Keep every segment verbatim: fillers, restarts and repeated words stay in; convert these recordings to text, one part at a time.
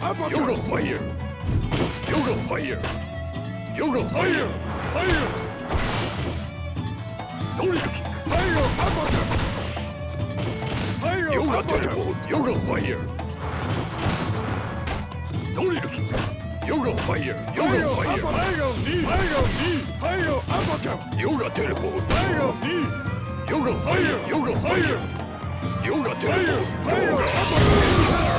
Yoga fire! Yoga fire! Yoga fire! Fire! Yoga fire! Fire! Yoga teleport! Yoga fire! Yoga Yoga fire! Yoga fire! Fire! Knee! Fire! Knee! Fire! Uppercut! Yoga teleport! Fire! Knee! Yoga fire! Yoga fire! Yoga teleport! Fire! Uppercut!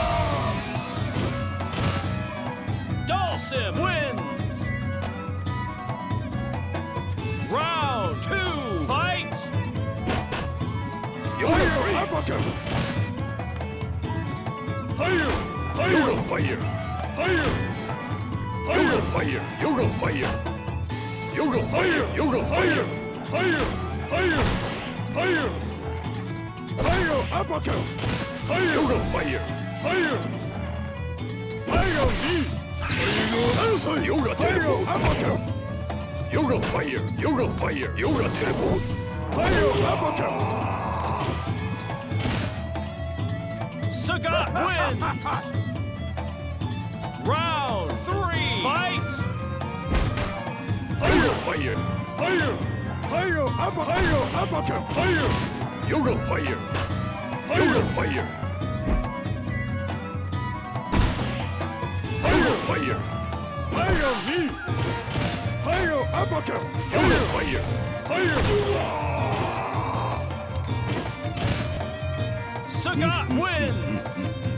Dhalsim wins! Round two, fight! Yoga uppercut! Fire! Fire! Yoga fire! Fire! Yoga fire! Yoga fire! Yoga fire! Yoga fire! Fire! Fire! Fire! Fire! Uppercut! Fire! Yoga fire! Fire! Fire! Knee! Yoga teleport! Uppercut! Yoga fire! Yoga fire! Yoga teleport! Fire! Uppercut! Sagat wins! Round three, fight! Fire! Fire! Fire! Fire! Upper! Fire! Uppercut! Fire! Yoga fire! Yoga fire! Fire! Fire! Fire! Knee! Fire! Uppercut! Yoga fire! Fire! Sagat wins!